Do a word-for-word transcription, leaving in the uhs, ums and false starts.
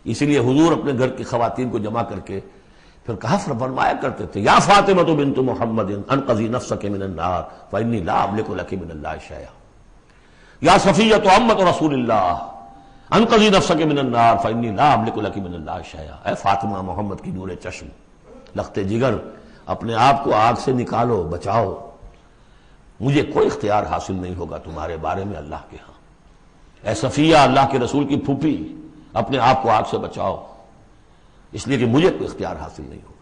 इसीलिए हुजूर अपने घर की खवातीन को जमा करके फिर कहा फरमाया करते थे, या फातिमा तो बिन्तु मुहम्मदिन अनक़ज़ी नफ़्सक मिनन नार फ़इन्नी ला अमलिकु लकी मिनल्लाहि शैअ, या सफ़िय्या तो अम्मत रसूलिल्लाह अनक़ज़ी नफ़्सक मिनन नार फ़इन्नी ला अमलिकु लकी मिनल्लाहि शैअ। ऐ फातिमा, मोहम्मद की नूरे चश्म, लख्ते जिगर, अपने आप को आग से निकालो, बचाओ, मुझे कोई इख्तियार हासिल नहीं होगा तुम्हारे बारे में अल्लाह के यहां। ऐ सफिया, अल्लाह के रसूल की फूफी, अपने आप को आग से बचाओ, इसलिए कि मुझे कोई इख्तियार हासिल नहीं होगा।